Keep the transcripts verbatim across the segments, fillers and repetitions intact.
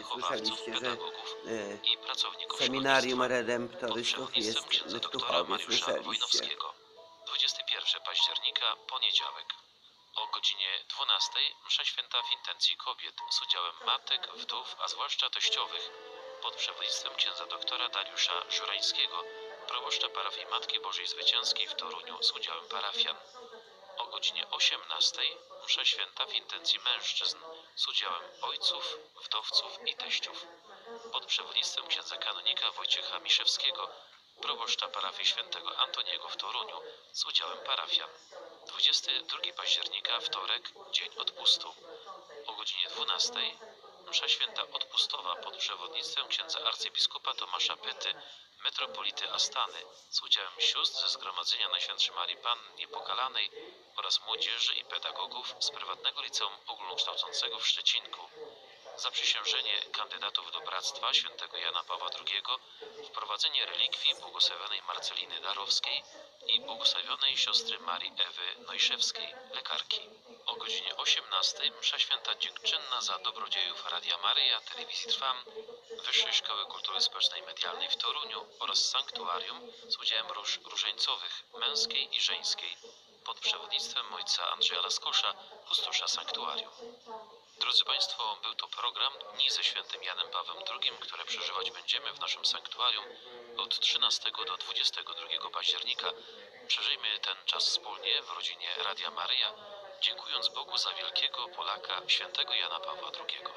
wychowawców, Słyszeliście, że pedagogów i pracowników seminarium szkolnictwa pod Redemptorystów przewodnictwem jest księdza w doktora Tuchowie. Mariusza Słyszeliście. Wojnowskiego. dwudziestego pierwszego października, poniedziałek. O godzinie dwunastej msza święta w intencji kobiet z udziałem matek, wdów, a zwłaszcza teściowych, pod przewodnictwem księdza doktora Dariusza Żurańskiego, proboszcza parafii Matki Bożej Zwycięskiej w Toruniu z udziałem parafian. O godzinie osiemnastej msza święta w intencji mężczyzn z udziałem ojców, wdowców i teściów, pod przewodnictwem księdza kanonika Wojciecha Miszewskiego, proboszcza parafii świętego Antoniego w Toruniu z udziałem parafian. dwudziestego drugiego października, wtorek, dzień odpustu. O godzinie dwunastej msza święta odpustowa pod przewodnictwem księdza arcybiskupa Tomasza Pyty, metropolity Astany, z udziałem sióstr ze Zgromadzenia Najświętszej Marii Panny Niepokalanej oraz młodzieży i pedagogów z prywatnego liceum ogólnokształcącego w Szczecinku. Zaprzysiężenie kandydatów do Bractwa Świętego Jana Pawła drugiego, wprowadzenie relikwii błogosławionej Marceliny Darowskiej i błogosławionej siostry Marii Ewy Nojszewskiej, lekarki. O godzinie osiemnastej msza święta dziękczynna za dobrodziejów Radia Maryja, Telewizji Trwam, Wyższej Szkoły Kultury Społecznej i Medialnej w Toruniu oraz sanktuarium z udziałem róż różańcowych męskiej i żeńskiej pod przewodnictwem ojca Andrzeja Laskosza, kustusza sanktuarium. Drodzy Państwo, był to program Dni ze świętym Janem Pawłem drugim, które przeżywać będziemy w naszym sanktuarium od trzynastego do dwudziestego drugiego października. Przeżyjmy ten czas wspólnie w rodzinie Radia Maryja, dziękując Bogu za wielkiego Polaka, świętego Jana Pawła drugiego.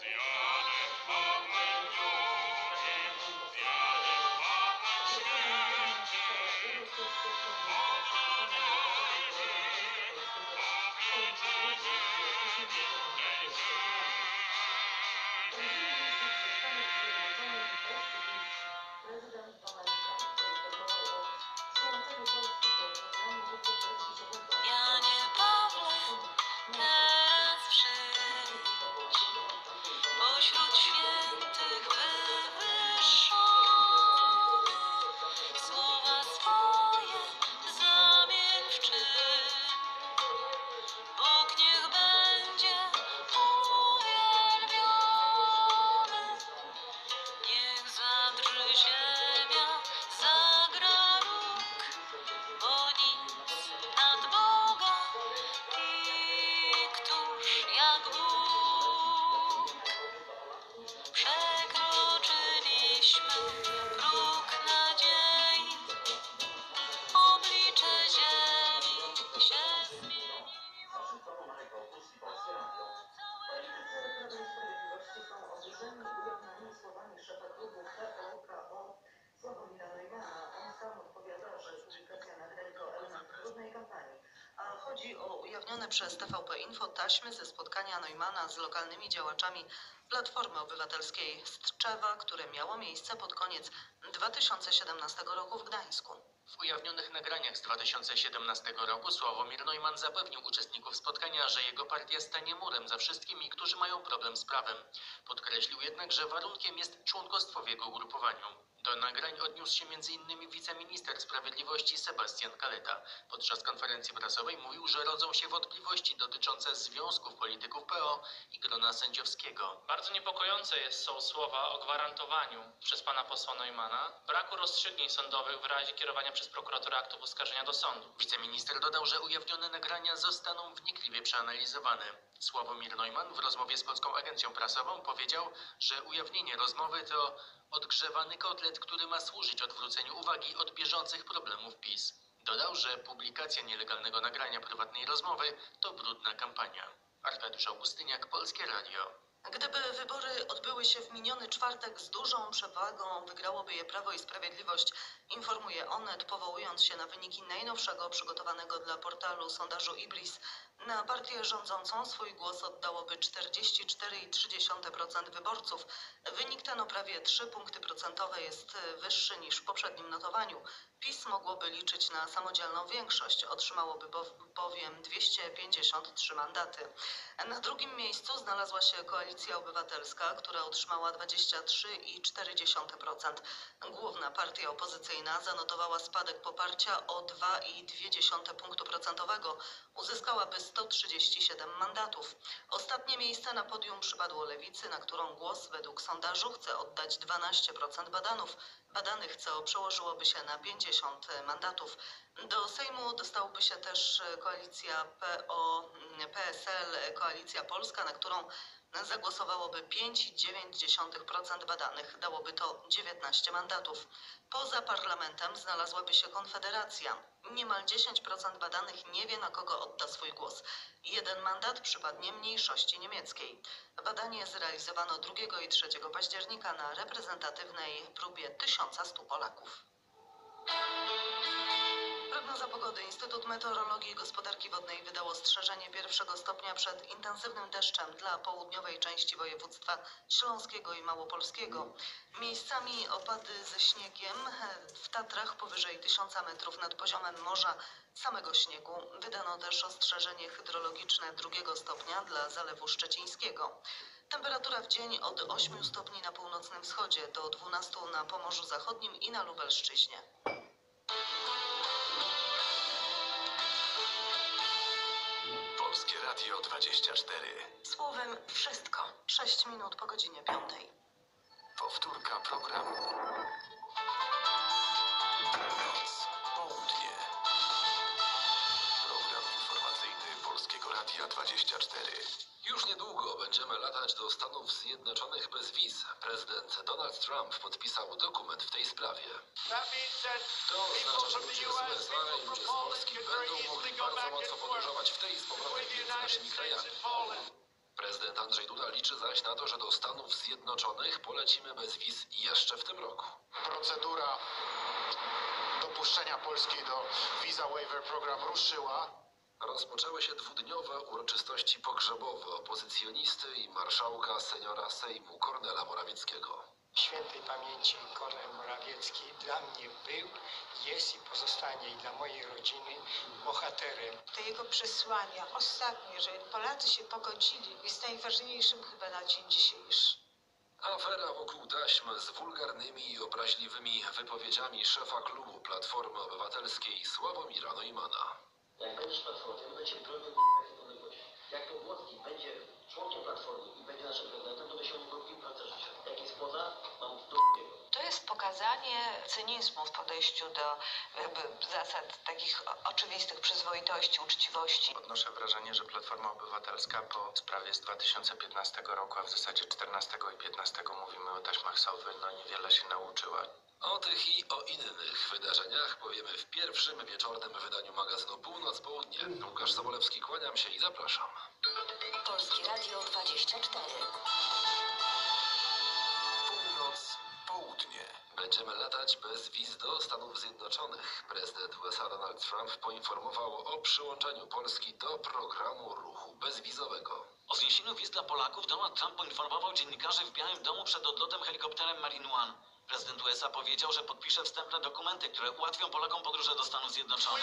Janie Pawle, teraz przyjdź, pośród świętych wywyższony, słowa swoje zamień w czyn. Bóg niech będzie uwielbiony, niech zadrży ziemia, zagra róg, bo nic nad Boga i któż jak Bóg. Przekroczyliśmy próg nadziei, oblicze ziemi się zmieniło. Chodzi o ujawnione przez T V P Info taśmy ze spotkania Neumanna z lokalnymi działaczami Platformy Obywatelskiej z Tczewa, które miało miejsce pod koniec dwa tysiące siedemnastego roku w Gdańsku. W ujawnionych nagraniach z dwa tysiące siedemnastego roku Sławomir Neumann zapewnił uczestników spotkania, że jego partia stanie murem za wszystkimi, którzy mają problem z prawem. Podkreślił jednak, że warunkiem jest członkostwo w jego ugrupowaniu. Do nagrań odniósł się między innymi wiceminister sprawiedliwości Sebastian Kaleta. Podczas konferencji prasowej mówił, że rodzą się wątpliwości dotyczące związków polityków P O i grona sędziowskiego. Bardzo niepokojące jest, są słowa o gwarantowaniu przez pana posła Neumana braku rozstrzygnięć sądowych w razie kierowania przez prokuratora aktów oskarżenia do sądu. Wiceminister dodał, że ujawnione nagrania zostaną wnikliwie przeanalizowane. Sławomir Neumann w rozmowie z Polską Agencją Prasową powiedział, że ujawnienie rozmowy to odgrzewany kotlet, który ma służyć odwróceniu uwagi od bieżących problemów PiS. Dodał, że publikacja nielegalnego nagrania prywatnej rozmowy to brudna kampania. Arkadiusz Augustyniak, Polskie Radio. Gdyby wybory odbyły się w miniony czwartek z dużą przewagą, wygrałoby je Prawo i Sprawiedliwość, informuje Onet, powołując się na wyniki najnowszego przygotowanego dla portalu sondażu Ibris. Na partię rządzącą swój głos oddałoby czterdzieści cztery przecinek trzy procent wyborców. Wynik ten o prawie trzy punkty procentowe jest wyższy niż w poprzednim notowaniu. PiS mogłoby liczyć na samodzielną większość, otrzymałoby bowiem dwieście pięćdziesiąt trzy mandaty. Na drugim miejscu znalazła się Koalicja Obywatelska, która otrzymała dwadzieścia trzy przecinek cztery procent. Główna partia opozycyjna zanotowała spadek poparcia o dwa przecinek dwa punktu procentowego. Uzyskałaby sto trzydzieści siedem mandatów. Ostatnie miejsce na podium przypadło Lewicy, na którą głos według sondażu chce oddać dwanaście procent badanów. Badanych, co przełożyłoby się na pięćdziesiąt mandatów. Do Sejmu dostałby się też koalicja P O, P S L, Koalicja Polska, na którą zagłosowałoby pięć przecinek dziewięć procent badanych. Dałoby to dziewiętnaście mandatów. Poza parlamentem znalazłaby się Konfederacja. Niemal dziesięć procent badanych nie wie, na kogo odda swój głos. Jeden mandat przypadnie mniejszości niemieckiej. Badanie zrealizowano drugiego i trzeciego października na reprezentatywnej próbie tysiąca stu Polaków. Prognoza pogody. Instytut Meteorologii i Gospodarki Wodnej wydał ostrzeżenie pierwszego stopnia przed intensywnym deszczem dla południowej części województwa śląskiego i małopolskiego. Miejscami opady ze śniegiem, w Tatrach powyżej tysiąca metrów nad poziomem morza, samego śniegu. Wydano też ostrzeżenie hydrologiczne drugiego stopnia dla Zalewu Szczecińskiego. Temperatura w dzień od ośmiu stopni na północnym wschodzie do dwunastu na Pomorzu Zachodnim i na Lubelszczyźnie. Polskie Radio dwadzieścia cztery. Słowem wszystko. sześć minut po godzinie piątej. Powtórka programu. Północ, południe. Program informacyjny Polskiego Radia dwadzieścia cztery. Już niedługo będziemy latać do Stanów Zjednoczonych bez wiz. Prezydent Donald Trump podpisał dokument w tej sprawie. To oznacza, że ludzie z U S A i ludzie z Polski będą mogli bardzo łatwo podróżować w tej i z powrotem między naszymi krajami. Prezydent Andrzej Duda liczy zaś na to, że do Stanów Zjednoczonych polecimy bez wiz jeszcze w tym roku. Procedura dopuszczenia Polski do Visa Waiver Program ruszyła. Rozpoczęły się dwudniowe uroczystości pogrzebowe opozycjonisty i marszałka seniora Sejmu Kornela Morawieckiego. Świętej pamięci Kornel Morawiecki dla mnie był, jest i pozostanie i dla mojej rodziny bohaterem. Te jego przesłania ostatnie, że Polacy się pogodzili, jest najważniejszym chyba na dzień dzisiejszy. Afera wokół taśm z wulgarnymi i obraźliwymi wypowiedziami szefa klubu Platformy Obywatelskiej Sławomira Neumanna. Jak będziesz Platformie, będzie bronił niepodległości. Jak to Włocki będzie członkiem Platformy i będzie naszym prezydentem, to my się o niego piłkarza życia. Jak jest poza, mam w dupie. To jest pokazanie cynizmu w podejściu do jakby zasad takich oczywistych przyzwoitości, uczciwości. Odnoszę wrażenie, że Platforma Obywatelska po sprawie z dwa tysiące piętnastego roku, a w zasadzie czternastego i piętnastego mówimy o taśmach Sowy, no niewiele się nauczyła. O tych i o innych wydarzeniach powiemy w pierwszym wieczornym wydaniu magazynu Północ Południe. Łukasz Sobolewski, kłaniam się i zapraszam. Polskie Radio dwadzieścia cztery. Północ, południe. Będziemy latać bez wiz do Stanów Zjednoczonych. Prezydent U S A Donald Trump poinformował o przyłączeniu Polski do programu ruchu bezwizowego. O zniesieniu wiz dla Polaków Donald Trump poinformował dziennikarzy w Białym Domu przed odlotem helikopterem Marine One. Prezydent U S A powiedział, że podpisze wstępne dokumenty, które ułatwią Polakom podróże do Stanów Zjednoczonych.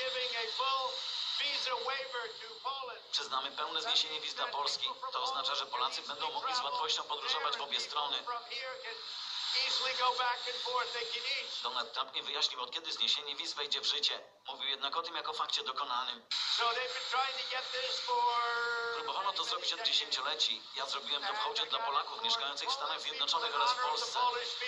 Przyznamy pełne zniesienie wiz dla Polski. To oznacza, że Polacy będą mogli z łatwością podróżować w obie strony. Donald Trump nie wyjaśnił, od kiedy zniesienie wiz wejdzie w życie. Mówił jednak o tym jako fakcie dokonanym. Próbowano to zrobić od dziesięcioleci. Ja zrobiłem to w hołdzie dla Polaków mieszkających w Stanach Zjednoczonych oraz w Polsce.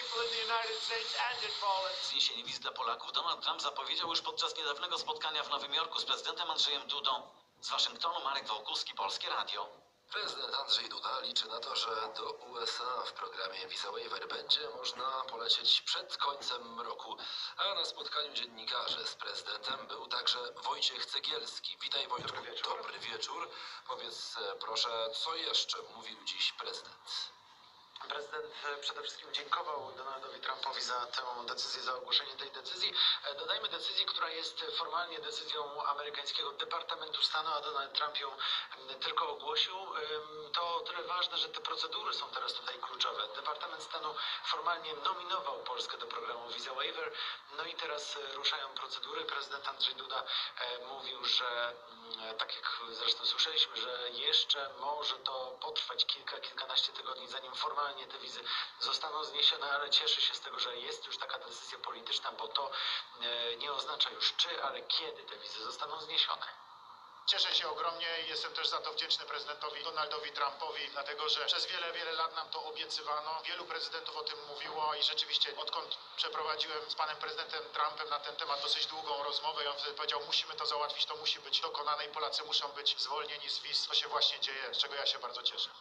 Zniesienie wiz dla Polaków Donald Trump zapowiedział już podczas niedawnego spotkania w Nowym Jorku z prezydentem Andrzejem Dudą. Z Waszyngtonu Marek Wołkuski, Polskie Radio. Prezydent Andrzej Duda liczy na to, że do U S A w programie Visa Waiver będzie można polecieć przed końcem roku. A na spotkaniu dziennikarzy z prezydentem był także Wojciech Cegielski. Witaj Wojtku. Dobry wieczór. Dobry wieczór. Powiedz proszę, co jeszcze mówił dziś prezydent? Prezydent przede wszystkim dziękował Donaldowi Trumpowi za tę decyzję, za ogłoszenie tej decyzji. Dodajmy decyzji, która jest formalnie decyzją amerykańskiego Departamentu Stanu, a Donald Trump ją tylko ogłosił. To o tyle ważne, że te procedury są teraz tutaj kluczowe. Departament Stanu formalnie nominował Polskę do programu Visa Waiver, no i teraz ruszają procedury. Prezydent Andrzej Duda mówił, że tak jak zresztą słyszeliśmy, że jeszcze może to potrwać kilka, kilkanaście tygodni, zanim formalnie te wizy zostaną zniesione, ale cieszę się z tego, że jest już taka decyzja polityczna, bo to nie oznacza już czy, ale kiedy te wizy zostaną zniesione. Cieszę się ogromnie i jestem też za to wdzięczny prezydentowi Donaldowi Trumpowi, dlatego że przez wiele, wiele lat nam to obiecywano. Wielu prezydentów o tym mówiło i rzeczywiście odkąd przeprowadziłem z panem prezydentem Trumpem na ten temat dosyć długą rozmowę i on wtedy powiedział, musimy to załatwić, to musi być dokonane i Polacy muszą być zwolnieni z wiz. To się właśnie dzieje, z czego ja się bardzo cieszę.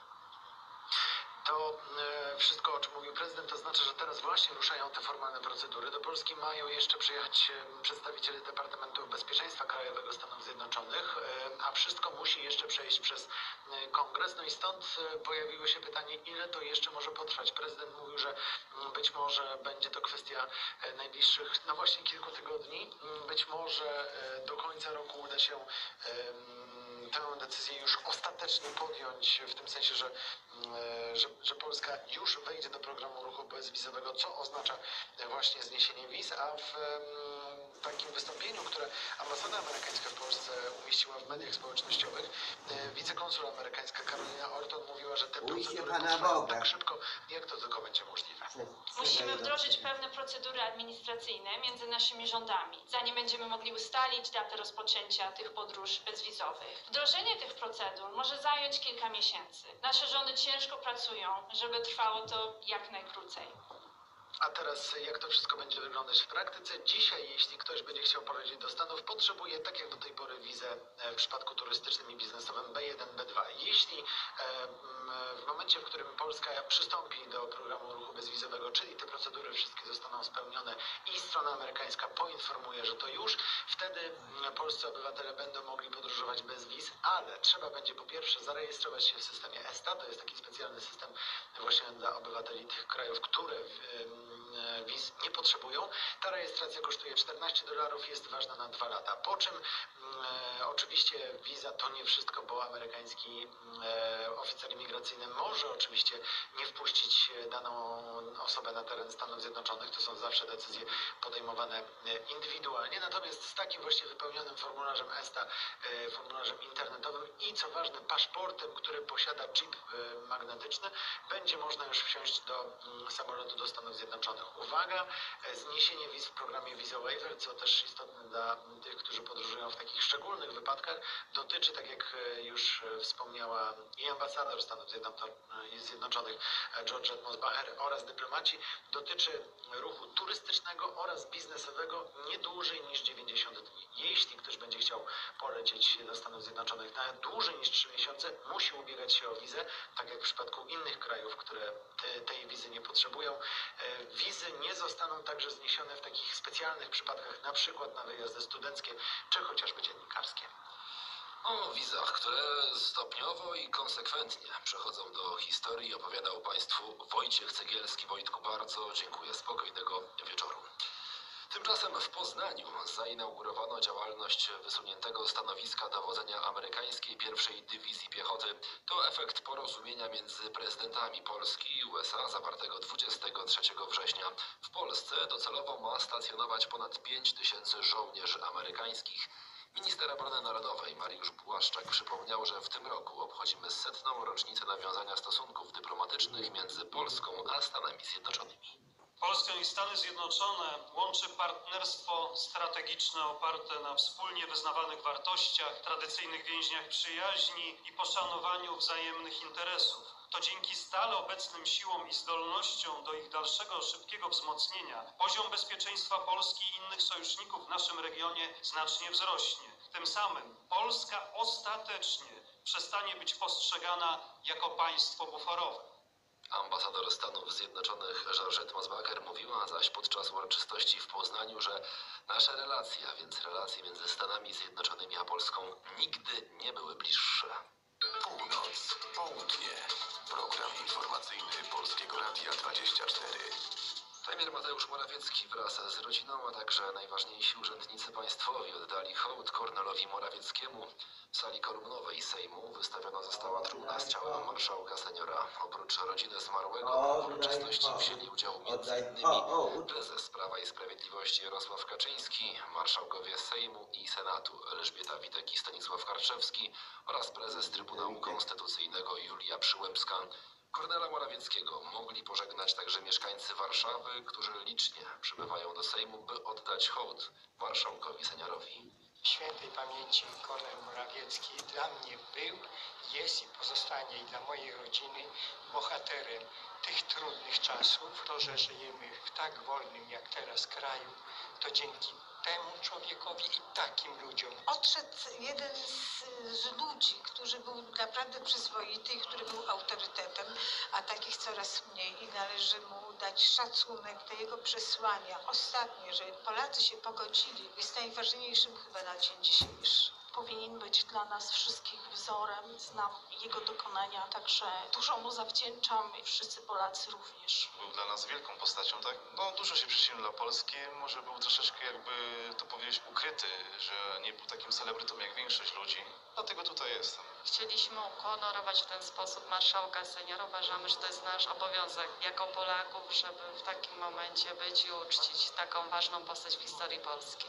To e, wszystko, o czym mówił prezydent, to znaczy, że teraz właśnie ruszają te formalne procedury. Do Polski mają jeszcze przyjechać e, przedstawiciele Departamentu Bezpieczeństwa Krajowego Stanów Zjednoczonych, e, a wszystko musi jeszcze przejść przez e, Kongres. No i stąd e, pojawiło się pytanie, ile to jeszcze może potrwać. Prezydent mówił, że m, być może będzie to kwestia e, najbliższych, no właśnie kilku tygodni. M, być może e, do końca roku uda się e, tę decyzję już ostatecznie podjąć, w tym sensie, że, że, że Polska już wejdzie do programu ruchu bezwizowego, co oznacza właśnie zniesienie wiz, a w takim wystąpieniu, które ambasada amerykańska w Polsce umieściła w mediach społecznościowych, wicekonsul amerykańska Karolina Orton mówiła, że te procedury potrwają tak szybko, jak to tylko będzie możliwe. Musimy wdrożyć pewne procedury administracyjne między naszymi rządami, zanim będziemy mogli ustalić datę rozpoczęcia tych podróż bezwizowych. Wdrożenie tych procedur może zająć kilka miesięcy. Nasze rządy ciężko pracują, żeby trwało to jak najkrócej. A teraz jak to wszystko będzie wyglądać w praktyce? Dzisiaj, jeśli ktoś będzie chciał polecieć do Stanów, potrzebuje, tak jak do tej pory, wizę w przypadku turystycznym i biznesowym B jeden, B dwa. Jeśli w momencie, w którym Polska przystąpi do programu ruchu bezwizowego, czyli te procedury wszystkie zostaną spełnione i strona amerykańska poinformuje, że to już, wtedy polscy obywatele będą mogli podróżować bez wiz, ale trzeba będzie po pierwsze zarejestrować się w systemie E S T A, to jest taki specjalny system właśnie dla obywateli tych krajów, które wiz nie potrzebują. Ta rejestracja kosztuje czternaście dolarów, jest ważna na dwa lata. Po czym e, oczywiście wiza to nie wszystko, bo amerykański e, oficer imigracyjny może oczywiście nie wpuścić daną osobę na teren Stanów Zjednoczonych. To są zawsze decyzje podejmowane indywidualnie. Natomiast z takim właśnie wypełnionym formularzem E S T A, e, formularzem internetowym i co ważne paszportem, który posiada chip e, magnetyczny, będzie można już wsiąść do mm, samolotu do Stanów Zjednoczonych. Uwaga, zniesienie wiz w programie Visa Waiver, co też istotne dla tych, którzy podróżują w takich szczególnych wypadkach, dotyczy, tak jak już wspomniała i ambasador Stanów Zjednoczonych Georgette Mosbacher oraz dyplomaci, dotyczy ruchu turystycznego oraz biznesowego nie dłużej niż dziewięćdziesiąt dni. Jeśli ktoś będzie chciał polecieć do Stanów Zjednoczonych na dłużej niż trzy miesiące, musi ubiegać się o wizę, tak jak w przypadku innych krajów, które te, tej wizy nie potrzebują. Wizy nie zostaną także zniesione w takich specjalnych przypadkach, na przykład na wyjazdy studenckie czy chociażby dziennikarskie. O wizach, które stopniowo i konsekwentnie przechodzą do historii, opowiadał Państwu Wojciech Cegielski. Wojtku, bardzo dziękuję. Spokojnego wieczoru. Tymczasem w Poznaniu zainaugurowano działalność wysuniętego stanowiska dowodzenia amerykańskiej pierwszej Dywizji Piechoty. To efekt porozumienia między prezydentami Polski i U S A zawartego dwudziestego trzeciego września. W Polsce docelowo ma stacjonować ponad pięć tysięcy żołnierzy amerykańskich. Minister Obrony Narodowej Mariusz Błaszczak przypomniał, że w tym roku obchodzimy setną rocznicę nawiązania stosunków dyplomatycznych między Polską a Stanami Zjednoczonymi. Polskę i Stany Zjednoczone łączy partnerstwo strategiczne oparte na wspólnie wyznawanych wartościach, tradycyjnych więźniach przyjaźni i poszanowaniu wzajemnych interesów. To dzięki stale obecnym siłom i zdolnościom do ich dalszego szybkiego wzmocnienia poziom bezpieczeństwa Polski i innych sojuszników w naszym regionie znacznie wzrośnie. Tym samym Polska ostatecznie przestanie być postrzegana jako państwo buforowe. Ambasador Stanów Zjednoczonych Georgette Mosbacher mówiła zaś podczas uroczystości w Poznaniu, że nasze relacje, a więc relacje między Stanami Zjednoczonymi a Polską, nigdy nie były bliższe. Północ, południe. Program informacyjny Polskiego Radia dwadzieścia cztery. Premier Mateusz Morawiecki wraz z rodziną, a także najważniejsi urzędnicy państwowi oddali hołd Kornelowi Morawieckiemu. W sali kolumnowej Sejmu wystawiona została trumna z ciałem marszałka seniora. Oprócz rodziny zmarłego w uroczystości wzięli udział między innymi prezes Prawa i Sprawiedliwości Jarosław Kaczyński, marszałkowie Sejmu i Senatu Elżbieta Witek i Stanisław Karczewski oraz prezes Trybunału Konstytucyjnego Julia Przyłębska. Kornela Morawieckiego mogli pożegnać także mieszkańcy Warszawy, którzy licznie przybywają do Sejmu, by oddać hołd marszałkowi seniorowi. Świętej pamięci Kornel Morawiecki dla mnie był, jest i pozostanie i dla mojej rodziny bohaterem tych trudnych czasów. To, że żyjemy w tak wolnym jak teraz kraju, to dzięki temu człowiekowi i takim ludziom. Odszedł jeden z, z ludzi, który był naprawdę przyzwoity i który był autorytetem, a takich coraz mniej i należy mu dać szacunek do jego przesłania. Ostatnie, że Polacy się pogodzili, jest najważniejszym chyba na dzień dzisiejszy. Powinien być dla nas wszystkich wzorem. Znam jego dokonania, także dużo mu zawdzięczam i wszyscy Polacy również. Był dla nas wielką postacią, tak? No dużo się przyczynił dla Polski, może był troszeczkę jakby to powiedzieć ukryty, że nie był takim celebrytą jak większość ludzi, dlatego tutaj jestem. Chcieliśmy uhonorować w ten sposób marszałka seniora. Uważamy, że to jest nasz obowiązek jako Polaków, żeby w takim momencie być i uczcić taką ważną postać w historii Polski.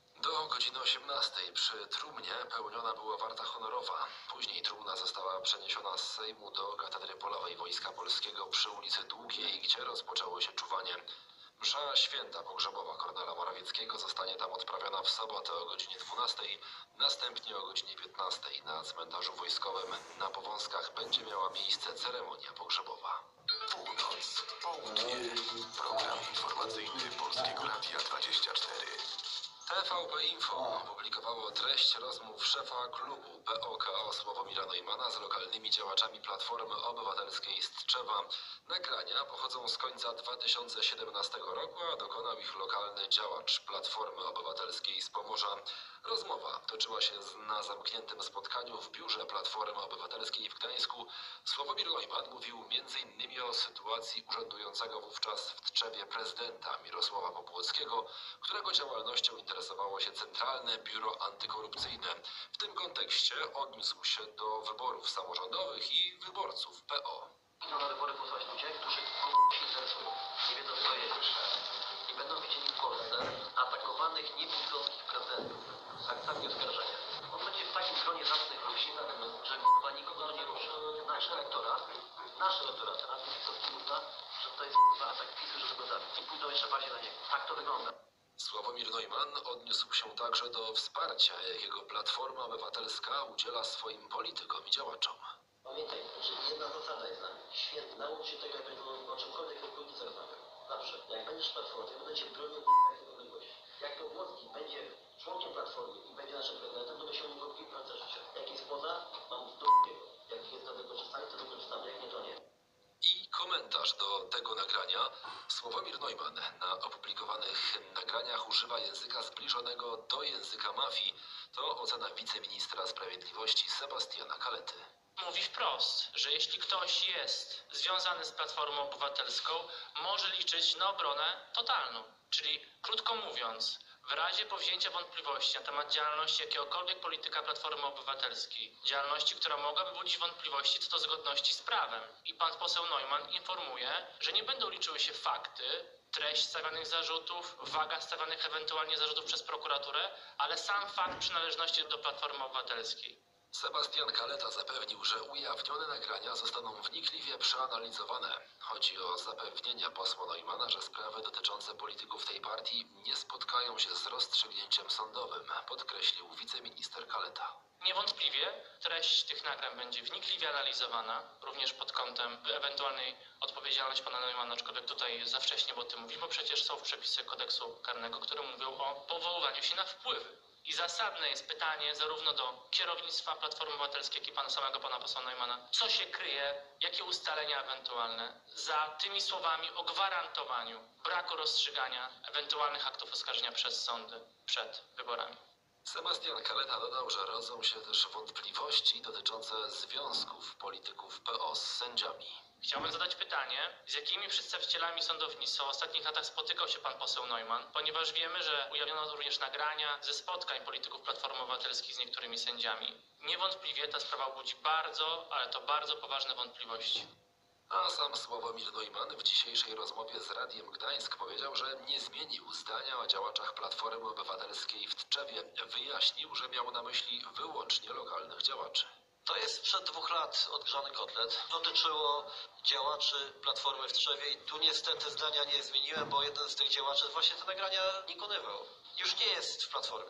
Do godziny osiemnastej przy trumnie pełniona była warta honorowa. Później trumna została przeniesiona z Sejmu do Katedry Polowej Wojska Polskiego przy ulicy Długiej, gdzie rozpoczęło się czuwanie. Msza święta pogrzebowa Kornela Morawieckiego zostanie tam odprawiona w sobotę o godzinie dwunastej, następnie o godzinie piętnastej na cmentarzu wojskowym na Powązkach będzie miała miejsce ceremonia pogrzebowa. Północ, południe. Program informacyjny Polskiego Radia dwadzieścia cztery. T V P Info opublikowało treść rozmów szefa klubu P O K O Sławomira Neumanna z lokalnymi działaczami Platformy Obywatelskiej z Tczewa. Nagrania pochodzą z końca dwa tysiące siedemnastego roku, a dokonał ich lokalny działacz Platformy Obywatelskiej z Pomorza. Rozmowa toczyła się na zamkniętym spotkaniu w biurze Platformy Obywatelskiej w Gdańsku. Sławomir Neumann mówił między innymi o sytuacji urzędującego wówczas w Tczewie prezydenta Mirosława Popłockiego, którego działalnością interesowało się Centralne Biuro Antykorupcyjne. W tym kontekście odniósł się do wyborów samorządowych i wyborców P O. Idą na wybory posłać ludzie, którzy k***a się interesują, nie wiedzą co jest. I będą widzieli w Polsce atakowanych niebizgowskich prezydentów z aktami oskarżenia. On będzie w takim gronie zacnych ludzi, że k***a nikogo to nie ruszy. Nasz elektorat, nasz elektorat, a Bizgowski uzna, że to jest k***a atak PiSu, żeby go zabić. I pójdą jeszcze bardziej na niego. Tak to wygląda. Sławomir Neumann odniósł się także do wsparcia, jakiego Platforma Obywatelska udziela swoim politykom i działaczom. Pamiętaj, że jedna zasada jest na świetna. Naucz się tego, jak będą o czymkolwiek o polityce rozmawiał. Zawsze. Jak będziesz w Platformie, będę cię bronił jak niepodległości. Jak to Włoski będzie członkiem Platformy i będzie naszym prezydentem, to by się o niego w końcu życia. Jak jest poza, mam w dupie. Jak jest do wykorzystania, to wykorzystamy, jak nie, to nie. I komentarz do tego nagrania. Sławomir Neumann na opublikowanych nagraniach używa języka zbliżonego do języka mafii. To ocena wiceministra sprawiedliwości Sebastiana Kalety. Mówi wprost, że jeśli ktoś jest związany z Platformą Obywatelską, może liczyć na obronę totalną. Czyli krótko mówiąc, w razie powzięcia wątpliwości na temat działalności jakiegokolwiek polityka Platformy Obywatelskiej, działalności, która mogłaby budzić wątpliwości co do zgodności z prawem, i pan poseł Neumann informuje, że nie będą liczyły się fakty, treść stawianych zarzutów, waga stawianych ewentualnie zarzutów przez prokuraturę, ale sam fakt przynależności do Platformy Obywatelskiej. Sebastian Kaleta zapewnił, że ujawnione nagrania zostaną wnikliwie przeanalizowane. Chodzi o zapewnienia posła Neumana, że sprawy dotyczące polityków tej partii nie spotkają się z rozstrzygnięciem sądowym, podkreślił wiceminister Kaleta. Niewątpliwie treść tych nagrań będzie wnikliwie analizowana, również pod kątem ewentualnej odpowiedzialności pana Neumana, aczkolwiek tutaj za wcześnie, bo o tym mówi, bo przecież są przepisy kodeksu karnego, które mówią o powoływaniu się na wpływy. I zasadne jest pytanie zarówno do kierownictwa Platformy Obywatelskiej, jak i pana samego pana posła Neumana, co się kryje, jakie ustalenia ewentualne za tymi słowami o gwarantowaniu braku rozstrzygania ewentualnych aktów oskarżenia przez sądy przed wyborami. Sebastian Kaleta dodał, że rodzą się też wątpliwości dotyczące związków polityków P O z sędziami. Chciałbym zadać pytanie, z jakimi przedstawicielami sądownictwa w ostatnich latach spotykał się pan poseł Neumann, ponieważ wiemy, że ujawniono również nagrania ze spotkań polityków Platformy Obywatelskiej z niektórymi sędziami. Niewątpliwie ta sprawa budzi bardzo, ale to bardzo poważne wątpliwości. A sam Sławomir Neumann w dzisiejszej rozmowie z Radiem Gdańsk powiedział, że nie zmienił zdania o działaczach Platformy Obywatelskiej w Tczewie. Wyjaśnił, że miał na myśli wyłącznie lokalnych działaczy. To jest sprzed dwóch lat odgrzany kotlet. Dotyczyło działaczy Platformy w Tczewie i tu niestety zdania nie zmieniłem, bo jeden z tych działaczy właśnie te nagrania wykonywał. Już nie jest w Platformie.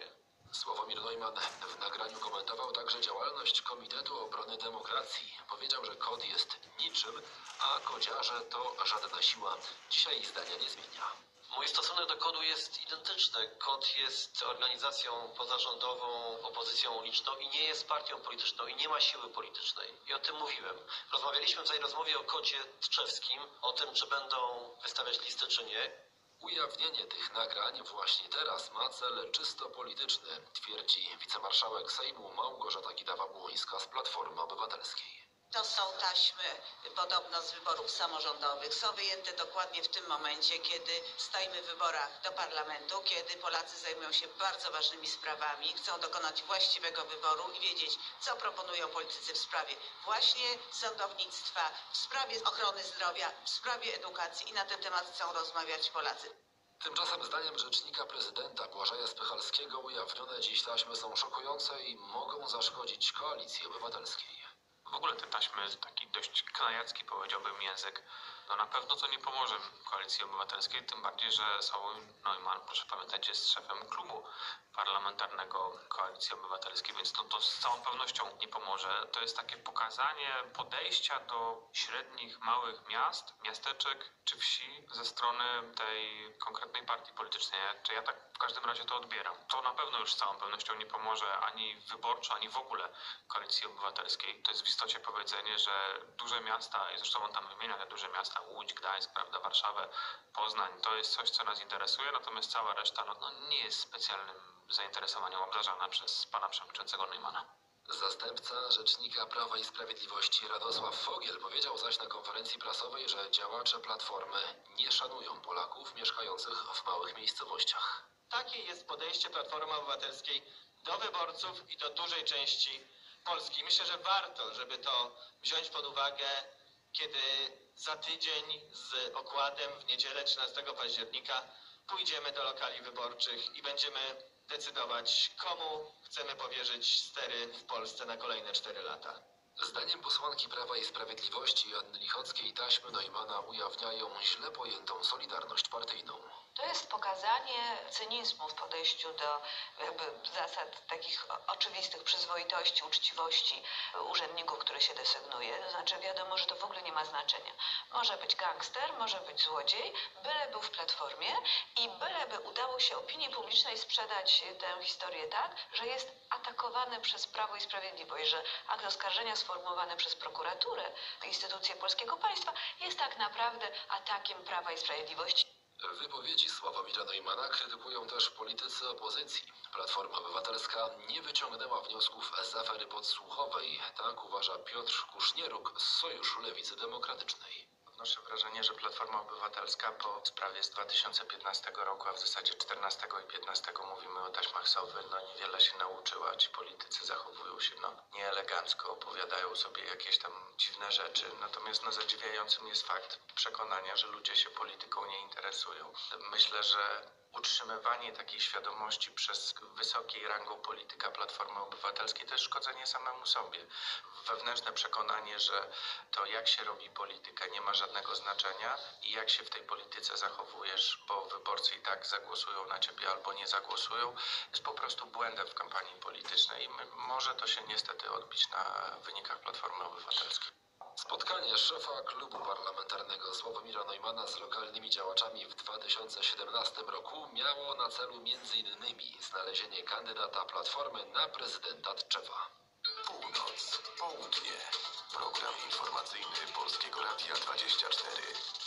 Sławomir Neumann w nagraniu komentował także działalność Komitetu Obrony Demokracji. Powiedział, że KOD jest niczym, a kodziarze to żadna siła. Dzisiaj zdania nie zmienia. Mój stosunek do kodu jest identyczny. KOD jest organizacją pozarządową, opozycją uliczną i nie jest partią polityczną i nie ma siły politycznej. I o tym mówiłem. Rozmawialiśmy w tej rozmowie o kodzie tczewskim, o tym, czy będą wystawiać listy, czy nie. Ujawnienie tych nagrań właśnie teraz ma cel czysto polityczny, twierdzi wicemarszałek Sejmu Małgorzata Kidawa-Błońska z Platformy Obywatelskiej. To są taśmy podobno z wyborów samorządowych. Są wyjęte dokładnie w tym momencie, kiedy stoimy w wyborach do parlamentu, kiedy Polacy zajmują się bardzo ważnymi sprawami, chcą dokonać właściwego wyboru i wiedzieć, co proponują politycy w sprawie właśnie sądownictwa, w sprawie ochrony zdrowia, w sprawie edukacji i na ten temat chcą rozmawiać Polacy. Tymczasem zdaniem rzecznika prezydenta Błażeja Spychalskiego ujawnione dziś taśmy są szokujące i mogą zaszkodzić Koalicji Obywatelskiej. W ogóle te taśmy, taki dość knajacki, powiedziałbym, język, no na pewno to nie pomoże Koalicji Obywatelskiej, tym bardziej, że Sławomir Neumann, proszę pamiętać, jest szefem klubu parlamentarnego Koalicji Obywatelskiej, więc to, to z całą pewnością nie pomoże. To jest takie pokazanie podejścia do średnich, małych miast, miasteczek czy wsi ze strony tej konkretnej partii politycznej. Czy ja tak w każdym razie to odbieram. To na pewno już z całą pewnością nie pomoże ani wyborczo, ani w ogóle Koalicji Obywatelskiej. To jest w istocie powiedzenie, że duże miasta, i zresztą on tam wymienia te duże miasta, Łódź, Gdańsk, prawda, Warszawę, Poznań, to jest coś, co nas interesuje, natomiast cała reszta no, no, nie jest specjalnym zainteresowaniem obdarzana przez pana przewodniczącego Neumana. Zastępca rzecznika Prawa i Sprawiedliwości Radosław Fogiel powiedział zaś na konferencji prasowej, że działacze Platformy nie szanują Polaków mieszkających w małych miejscowościach. Takie jest podejście Platformy Obywatelskiej do wyborców i do dużej części Polski. Myślę, że warto, żeby to wziąć pod uwagę, kiedy za tydzień z okładem w niedzielę trzynastego października pójdziemy do lokali wyborczych i będziemy decydować, komu chcemy powierzyć stery w Polsce na kolejne cztery lata. Zdaniem posłanki Prawa i Sprawiedliwości Joanny Lichockiej taśmy Neumana ujawniają źle pojętą solidarność partyjną. To jest pokazanie cynizmu w podejściu do jakby zasad takich oczywistych przyzwoitości, uczciwości urzędników, które się desygnuje. To znaczy wiadomo, że to w ogóle nie ma znaczenia. Może być gangster, może być złodziej, byle był w Platformie i byleby udało się opinii publicznej sprzedać tę historię tak, że jest atakowany przez Prawo i Sprawiedliwość, że akt oskarżenia sformułowany przez prokuraturę, instytucje polskiego państwa jest tak naprawdę atakiem Prawa i Sprawiedliwości. Wypowiedzi Sławomira Neumana krytykują też politycy opozycji. Platforma Obywatelska nie wyciągnęła wniosków z afery podsłuchowej. Tak uważa Piotr Kusznieruk z Sojuszu Lewicy Demokratycznej. Odnoszę wrażenie, że Platforma Obywatelska po sprawie z dwa tysiące piętnastego roku, a w zasadzie czternastego i piętnastego mówimy o taśmach Sowy, no niewiele się nauczyła. Ci politycy zachowują się no nieelegancko, opowiadają sobie jakieś tam dziwne rzeczy. Natomiast no zadziwiającym jest fakt przekonania, że ludzie się polityką nie interesują. Myślę, że utrzymywanie takiej świadomości przez wysokiej rangą polityka Platformy Obywatelskiej to jest szkodzenie samemu sobie. Wewnętrzne przekonanie, że to jak się robi politykę nie ma żadnego znaczenia i jak się w tej polityce zachowujesz, bo wyborcy i tak zagłosują na ciebie albo nie zagłosują, jest po prostu błędem w kampanii politycznej i może to się niestety odbić na wynikach Platformy Obywatelskiej. Spotkanie szefa klubu parlamentarnego Sławomira Neumana z lokalnymi działaczami w dwa tysiące siedemnastym roku miało na celu między innymi znalezienie kandydata Platformy na prezydenta Tczewa. Północ, południe. Program informacyjny Polskiego Radia dwadzieścia cztery.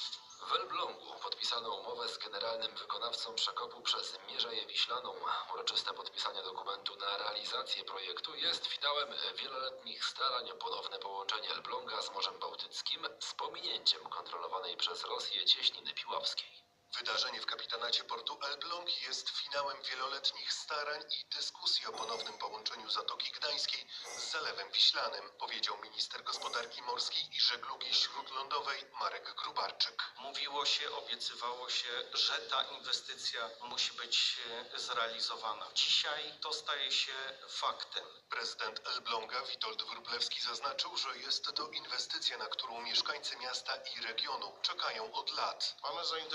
W Elblągu podpisano umowę z generalnym wykonawcą przekopu przez Mierzeję Wiślaną. Uroczyste podpisanie dokumentu na realizację projektu jest finałem wieloletnich starań o ponowne połączenie Elbląga z Morzem Bałtyckim z pominięciem kontrolowanej przez Rosję cieśniny piławskiej. Wydarzenie w kapitanacie portu Elbląg jest finałem wieloletnich starań i dyskusji o ponownym połączeniu Zatoki Gdańskiej z Zalewem Wiślanym, powiedział minister gospodarki morskiej i żeglugi śródlądowej Marek Grubarczyk. Mówiło się, obiecywało się, że ta inwestycja musi być zrealizowana. Dzisiaj to staje się faktem. Prezydent Elbląga Witold Wróblewski zaznaczył, że jest to inwestycja, na którą mieszkańcy miasta i regionu czekają od lat. Mamy zainteresowanych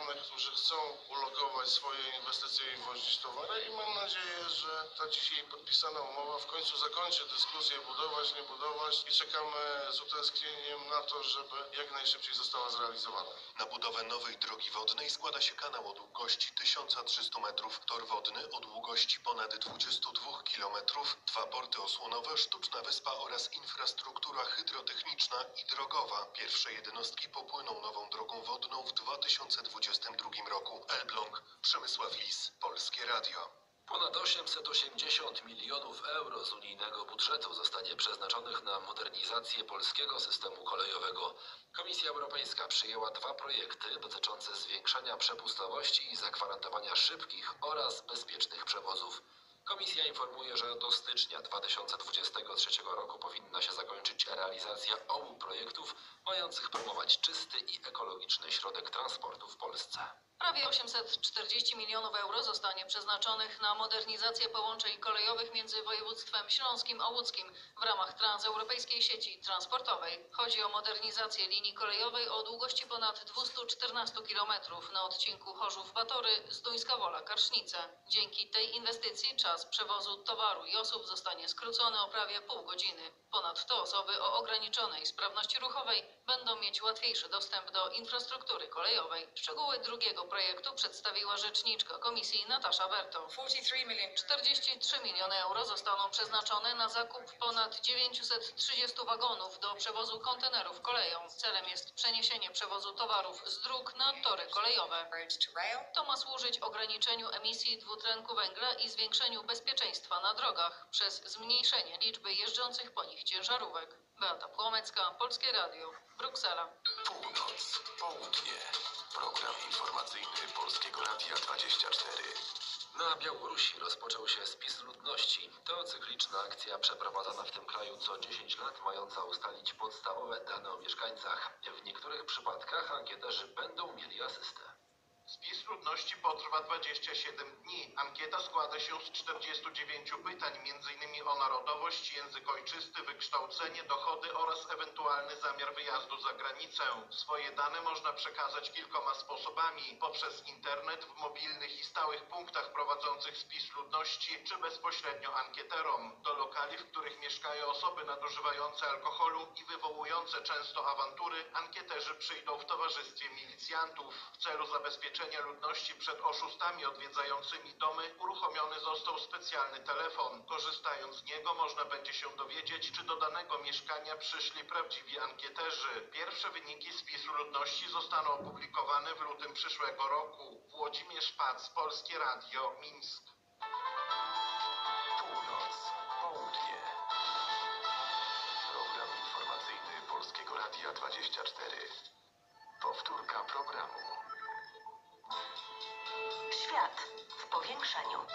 zainteresowanych, którzy chcą ulokować swoje inwestycje i wozić towary i mam nadzieję, że ta dzisiaj podpisana umowa w końcu zakończy dyskusję budować, nie budować i czekamy z utęsknieniem na to, żeby jak najszybciej została zrealizowana. Na budowę nowej drogi wodnej składa się kanał o długości tysiąc trzysta metrów, tor wodny o długości ponad dwadzieścia dwa kilometrów, dwa porty osłonowe, sztuczna wyspa oraz infrastruktura hydrotechniczna i drogowa. Pierwsze jednostki popłyną nową drogą wodną w dwa tysiące dwudziestym drugim roku. Elbląg, Przemysław Lis, Polskie Radio. Ponad osiemset osiemdziesiąt milionów euro z unijnego budżetu zostanie przeznaczonych na modernizację polskiego systemu kolejowego. Komisja Europejska przyjęła dwa projekty dotyczące zwiększenia przepustowości i zagwarantowania szybkich oraz bezpiecznych przewozów. Komisja informuje, że do stycznia dwa tysiące dwudziestego trzeciego roku powinna się zakończyć realizacja obu projektów mających promować czysty i ekologiczny środek transportu w Polsce. Prawie osiemset czterdzieści milionów euro zostanie przeznaczonych na modernizację połączeń kolejowych między województwem śląskim a łódzkim w ramach transeuropejskiej sieci transportowej. Chodzi o modernizację linii kolejowej o długości ponad dwieście czternaście kilometrów na odcinku Chorzów-Batory, Zduńska-Wola-Karsznice. Dzięki tej inwestycji czas przewozu towaru i osób zostanie skrócony o prawie pół godziny. Ponadto osoby o ograniczonej sprawności ruchowej będą mieć łatwiejszy dostęp do infrastruktury kolejowej. Szczegóły drugiego projektu przedstawiła rzeczniczka komisji Natasza Berto. czterdzieści trzy miliony euro zostaną przeznaczone na zakup ponad dziewięćset trzydzieści wagonów do przewozu kontenerów koleją. Celem jest przeniesienie przewozu towarów z dróg na tory kolejowe. To ma służyć ograniczeniu emisji dwutlenku węgla i zwiększeniu bezpieczeństwa na drogach przez zmniejszenie liczby jeżdżących po nich ciężarówek. Beata Płomecka, Polskie Radio, Bruksela. Północ, południe. Program informacyjny Polskiego Radia dwadzieścia cztery. Na Białorusi rozpoczął się spis ludności. To cykliczna akcja przeprowadzana w tym kraju co dziesięć lat, mająca ustalić podstawowe dane o mieszkańcach. W niektórych przypadkach ankieterzy będą mieli asystę. Spis ludności potrwa dwadzieścia siedem dni. Ankieta składa się z czterdziestu dziewięciu pytań, m.in. o narodowość, język ojczysty, wykształcenie, dochody oraz ewentualny zamiar wyjazdu za granicę. Swoje dane można przekazać kilkoma sposobami: poprzez internet, w mobilnych i stałych punktach prowadzących spis ludności, czy bezpośrednio ankieterom. Do lokali, w których mieszkają osoby nadużywające alkoholu i wywołujące często awantury, ankieterzy przyjdą w towarzystwie milicjantów. W celu zabezpieczenia ludności przed oszustami odwiedzającymi domy uruchomiony został specjalny telefon. Korzystając z niego można będzie się dowiedzieć, czy do danego mieszkania przyszli prawdziwi ankieterzy. Pierwsze wyniki spisu ludności zostaną opublikowane w lutym przyszłego roku. Włodzimierz Pac, Polskie Radio, Mińsk. Północ, południe. Program informacyjny Polskiego Radia dwadzieścia cztery. Powtórka programu. Świat w powiększeniu.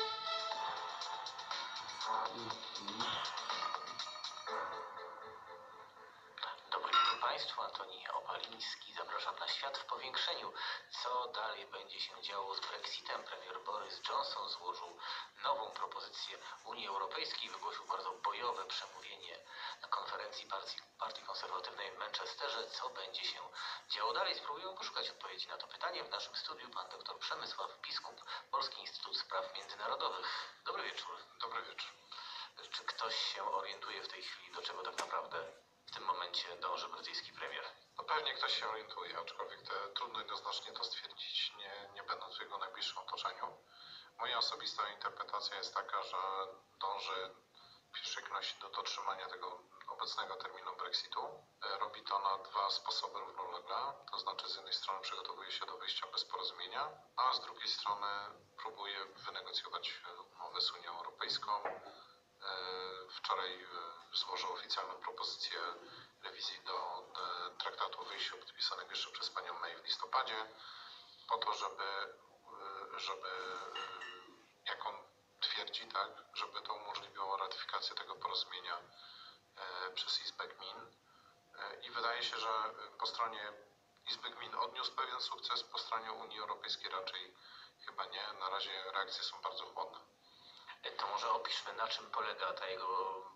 Dobry wieczór Państwu, Antoni Opaliński. Zapraszam na Świat w powiększeniu. Co dalej będzie się działo z Brexitem? Premier Boris Johnson złożył nową propozycję Unii Europejskiej, wygłosił bardzo bojowe przemówienie na konferencji Partii, Partii Konserwatywnej w Manchesterze. Co będzie się działo dalej? Spróbujemy poszukać odpowiedzi na to pytanie. W naszym studiu pan dr Przemysław Biskup, Polski Instytut Spraw Międzynarodowych. Dobry wieczór. Dobry wieczór. Czy ktoś się orientuje w tej chwili, do czego tak naprawdę w tym momencie dąży brytyjski premier? No pewnie ktoś się orientuje, aczkolwiek te, trudno jednoznacznie to stwierdzić, nie, nie będąc w jego najbliższym otoczeniu. Moja osobista interpretacja jest taka, że dąży w pierwszej kolejności do dotrzymania tego obecnego terminu Brexitu. Robi to na dwa sposoby równolegle, to znaczy z jednej strony przygotowuje się do wyjścia bez porozumienia, a z drugiej strony próbuje wynegocjować umowę z Unią Europejską. Wczoraj złożył oficjalną propozycję rewizji do traktatu o wyjściu podpisanego jeszcze przez panią May w listopadzie, po to, żeby, żeby jak on twierdzi, tak, żeby to umożliwiło ratyfikację tego porozumienia przez Izbę Gmin. I wydaje się, że po stronie Izby Gmin odniósł pewien sukces, po stronie Unii Europejskiej raczej chyba nie. Na razie reakcje są bardzo chłodne. To może opiszmy, na czym polega ta jego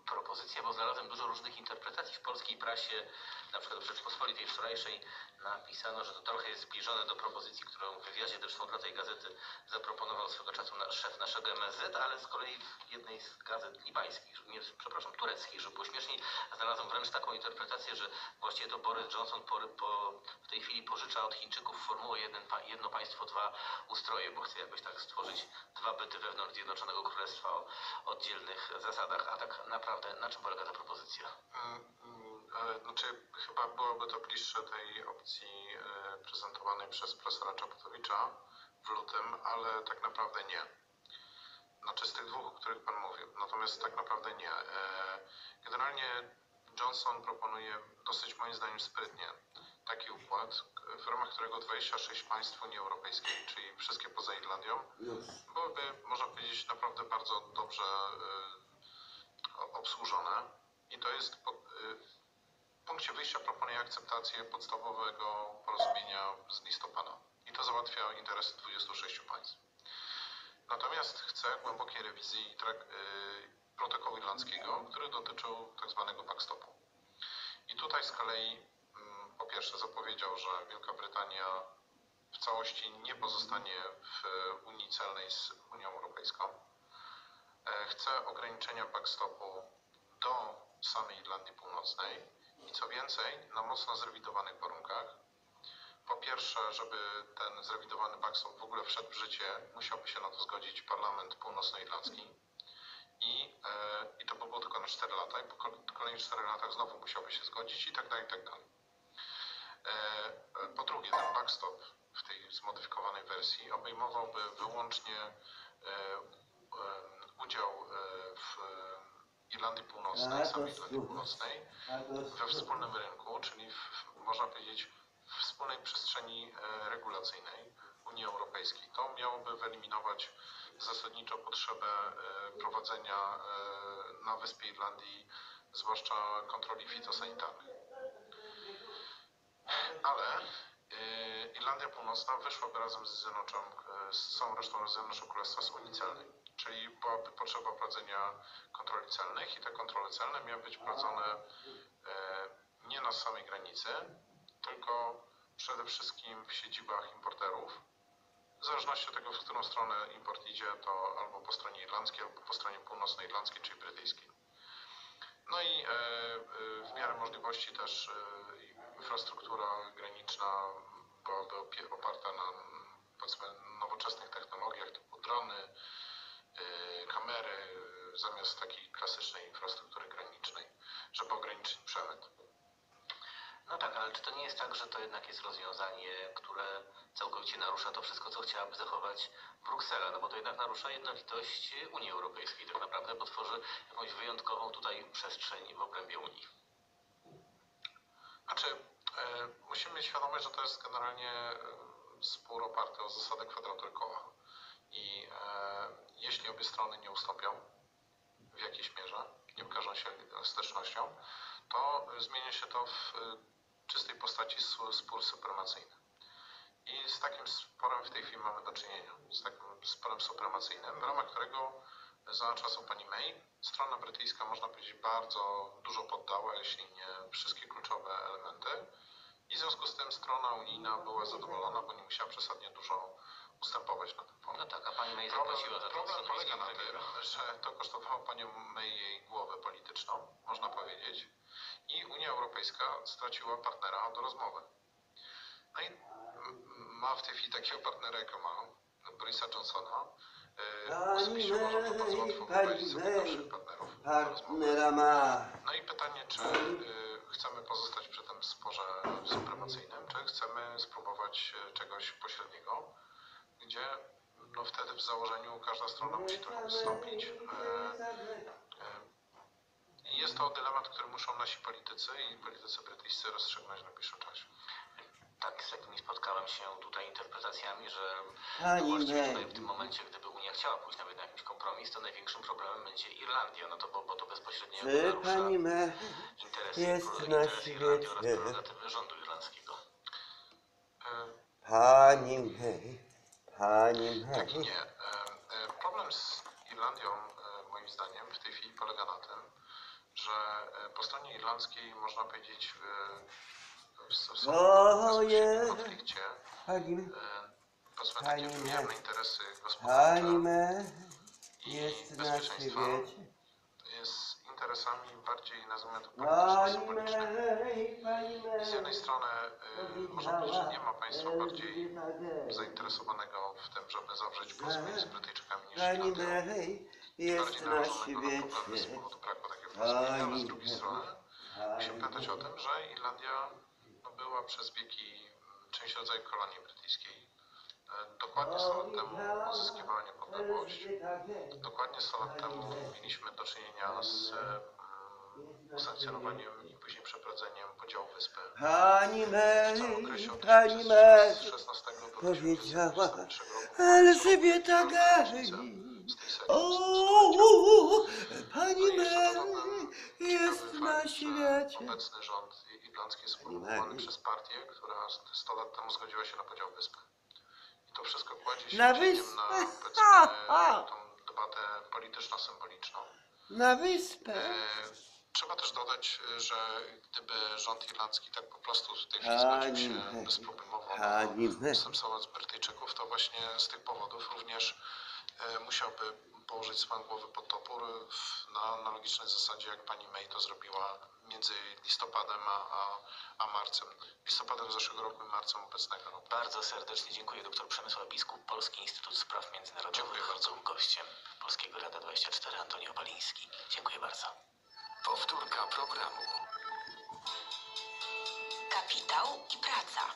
propozycja, bo znalazłem dużo różnych interpretacji w polskiej prasie, na przykład w Rzeczpospolitej wczorajszej napisano, że to trochę jest zbliżone do propozycji, którą w wywiadzie zresztą dla tej gazety zaproponował swego czasu na, szef naszego M S Z, ale z kolei w jednej z gazet libańskich, nie, przepraszam, tureckich, żeby było śmieszniej, znalazłem wręcz taką interpretację, że właściwie to Boris Johnson po, po, w tej chwili pożycza od Chińczyków formułę jeden, jedno państwo, dwa ustroje, bo chce jakoś tak stworzyć dwa byty wewnątrz Zjednoczonego Królestwa o oddzielnych zasadach. A tak naprawdę na czym polega ta propozycja? Ale znaczy, chyba byłoby to bliższe tej opcji e, prezentowanej przez profesora Czaputowicza w lutym, ale tak naprawdę nie. Znaczy z tych dwóch, o których Pan mówił, natomiast tak naprawdę nie. E, generalnie Johnson proponuje dosyć moim zdaniem sprytnie taki układ, w ramach którego dwadzieścia sześć państw Unii Europejskiej, czyli wszystkie poza Irlandią, byłyby, można powiedzieć, naprawdę bardzo dobrze e, obsłużone. I to jest pod, e, w punkcie wyjścia proponuje akceptację podstawowego porozumienia z listopada. I to załatwia interesy dwudziestu sześciu państw. Natomiast chce głębokiej rewizji trak- yy, protokołu irlandzkiego, który dotyczył tak zwanego backstopu. I tutaj z kolei yy, po pierwsze zapowiedział, że Wielka Brytania w całości nie pozostanie w Unii Celnej z Unią Europejską. Yy, chce ograniczenia backstopu do samej Irlandii Północnej. I co więcej, na mocno zrewidowanych warunkach. Po pierwsze, żeby ten zrewidowany backstop w ogóle wszedł w życie, musiałby się na to zgodzić Parlament Północnoirlandzki. I, e, I to by było tylko na cztery lata. I po kolejnych czterech latach znowu musiałby się zgodzić i tak dalej, i tak dalej. E, po drugie, ten backstop w tej zmodyfikowanej wersji obejmowałby wyłącznie e, e, udział e, w Irlandii Północnej, samej Irlandii Północnej, we wspólnym rynku, czyli w, można powiedzieć w wspólnej przestrzeni e, regulacyjnej Unii Europejskiej. To miałoby wyeliminować zasadniczo potrzebę e, prowadzenia e, na wyspie Irlandii, zwłaszcza kontroli fitosanitarnych. Ale e, Irlandia Północna wyszłaby razem z, Zjednoczoną, e, z całą resztą Zjednoczonego Królestwa z Unii Celnej. Czyli byłaby potrzeba prowadzenia kontroli celnych i te kontrole celne miały być prowadzone e, nie na samej granicy, tylko przede wszystkim w siedzibach importerów. W zależności od tego, w którą stronę import idzie, to albo po stronie irlandzkiej, albo po stronie północnoirlandzkiej, czyli brytyjskiej. No i e, e, w miarę możliwości też e, infrastruktura graniczna byłaby oparta na, powiedzmy, nowoczesnych technologiach typu drony, kamery, zamiast takiej klasycznej infrastruktury granicznej, żeby ograniczyć przemyt. No tak, ale czy to nie jest tak, że to jednak jest rozwiązanie, które całkowicie narusza to wszystko, co chciałaby zachować Bruksela? No bo to jednak narusza jednolitość Unii Europejskiej tak naprawdę, bo tworzy jakąś wyjątkową tutaj przestrzeń w obrębie Unii. Znaczy, e, musimy mieć świadomość, że to jest generalnie spór oparty o zasadę kwadratu koła. I e, jeśli obie strony nie ustąpią w jakiejś mierze, nie wykażą się elastycznością, to zmieni się to w czystej postaci spór supremacyjny. I z takim sporem w tej chwili mamy do czynienia, z takim sporem supremacyjnym, w ramach którego za czasów pani May strona brytyjska, można powiedzieć, bardzo dużo poddała, jeśli nie wszystkie kluczowe elementy. I w związku z tym strona unijna była zadowolona, bo nie musiała przesadnie dużo ustępować na tym polu. No tak, a pani May Problem, zapłaciła za to problem polega na premiera. tym, że to kosztowało panią May jej głowę polityczną, można powiedzieć, i Unia Europejska straciła partnera do rozmowy. No i ma w tej chwili takiego partnera, jakiego ma, Borisa Johnsona. Osobiście uważam, że bardzo łatwo wybrać sobie naszych partnerów do rozmowy. No i pytanie, czy chcemy pozostać przy tym sporze supremacyjnym, czy chcemy spróbować czegoś pośredniego, gdzie no wtedy w założeniu każda strona musi trochę ustąpić. I jest to dylemat, który muszą nasi politycy i politycy brytyjscy rozstrzygnąć w najbliższym czasie. Tak, z jakimi spotkałem się tutaj interpretacjami, że Pani no właściwie May. tutaj w tym momencie, gdyby Unia chciała pójść nawet na jakiś kompromis, to największym problemem będzie Irlandia, no to bo, bo to bezpośrednio Czy narusza pani May interesy, jest pro- na interesy Irlandii oraz świecie? prerogatywy rządu irlandzkiego. Pani May, pani Tak i May. nie. E, e, Problem z Irlandią, e, moim zdaniem, w tej chwili polega na tym, że e, po stronie irlandzkiej można powiedzieć w, w, w, O, w je. konflikcie Pani, e, powiedzmy takie pani wymierne me, interesy gospodarcze pani me, i jest na bezpieczeństwa świecie. z interesami bardziej, nazwijmy to, Pani polityczno-symbolicznymi. me, pani me, I z jednej strony y, można powiedzieć, że nie ma państwa bardziej zainteresowanego w tym, żeby zawrzeć porozumienie z Brytyjczykami niż pani Irlandia. me, jest Bardziej na narażonego na problemy z świecie. powodu braku takiego porozumienia, ale z Pani drugiej me, strony musimy pamiętać o pani tym, że Irlandia no, była przez wieki czymś w rodzaju kolonii brytyjskiej. E, Dokładnie sto lat temu uzyskiwała niepodległość. Dokładnie sto lat temu mieliśmy do czynienia z e, usankcjonowaniem i później przeprowadzeniem podziału wyspy. Pani me, W całym okresie od pani me, tysiąc dziewięćset szesnastego do powiedziała, tysiąc dziewięćset dwudziestego roku Elżbieta Gaj. O, pani me, jest na świecie. Obecny rząd irlandzki jest sformułowany przez partię, która sto lat temu zgodziła się na podział wyspy. I to wszystko kładzie się Na cieniem wyspę. na, Ha, powiedzmy, ha. tą debatę polityczno-symboliczną. Na wyspę. E, Trzeba też dodać, że gdyby rząd irlandzki tak po prostu w tej chwili zgodził się bezproblemowo na ustępstwo z Brytyjczyków, to właśnie z tych powodów również e, musiałby położyć swoją głowę pod topór w, na analogicznej zasadzie, jak pani May to zrobiła między listopadem a, a, a marcem. Listopadem zeszłego roku i marcem obecnego roku. Bardzo serdecznie dziękuję. Doktor Przemysław Biskup, Polski Instytut Spraw Międzynarodowych. Dziękuję bardzo. Był gościem Polskiego Radia dwadzieścia cztery Antoni Opaliński. Dziękuję bardzo. Powtórka programu. Kapitał i praca.